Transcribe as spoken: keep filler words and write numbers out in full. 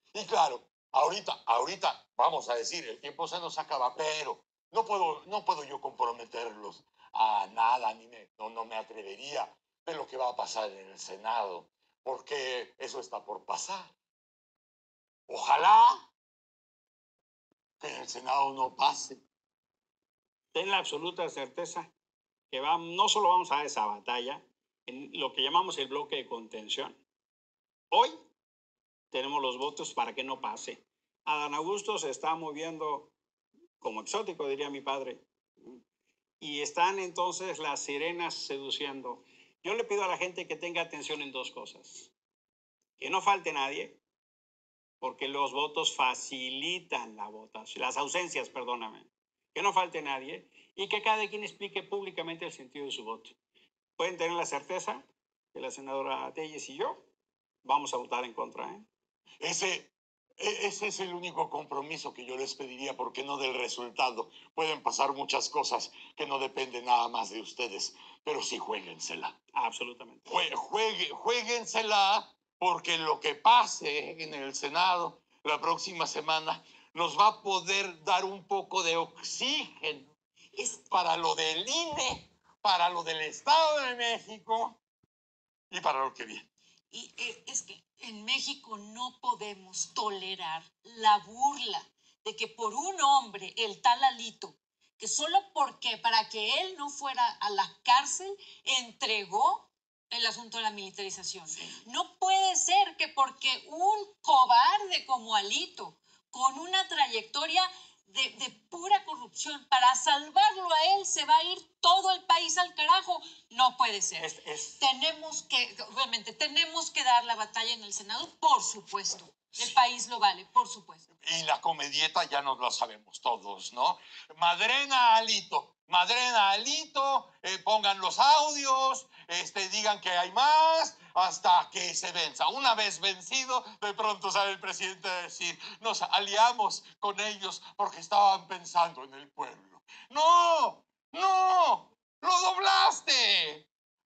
Y claro, ahorita, ahorita, vamos a decir, el tiempo se nos acaba, pero no puedo, no puedo yo comprometerlos a nada, ni me, no, no me atrevería de lo que va a pasar en el Senado, porque eso está por pasar. Ojalá que en el Senado no pase. Ten la absoluta certeza que va, no solo vamos a dar esa batalla en lo que llamamos el bloque de contención. Hoy tenemos los votos para que no pase. Adán Augusto se está moviendo como exótico, diría mi padre, y están entonces las sirenas seduciendo. Yo le pido a la gente que tenga atención en dos cosas. Que no falte nadie, porque los votos facilitan la votación, las ausencias, perdóname. Que no falte nadie y que cada quien explique públicamente el sentido de su voto. Pueden tener la certeza que la senadora Telles y yo vamos a votar en contra, ¿eh? Ese, e- ese es el único compromiso que yo les pediría, porque no del resultado. Pueden pasar muchas cosas que no dependen nada más de ustedes, pero sí juéguensela. Absolutamente. Jue- juegue- juéguensela, porque lo que pase en el Senado la próxima semana nos va a poder dar un poco de oxígeno. Es para lo del I N E, para lo del Estado de México y para lo que viene. Y eh, es que en México no podemos tolerar la burla de que por un hombre, el tal Alito, que solo porque para que él no fuera a la cárcel, entregó el asunto de la militarización. Sí. No puede ser que porque un cobarde como Alito, con una trayectoria de, de pura corrupción, para salvarlo a él se va a ir todo el país al carajo. No puede ser. Es, es... Tenemos que, obviamente, tenemos que dar la batalla en el Senado, por supuesto. El país lo vale, por supuesto. Y la comedieta ya nos la sabemos todos, ¿no? Madrena Alito, Madrena Alito, eh, pongan los audios, este, digan que hay más, hasta que se venza. Una vez vencido, de pronto sale el presidente a decir, nos aliamos con ellos porque estaban pensando en el pueblo. ¡No! ¡No! ¡Lo doblaste!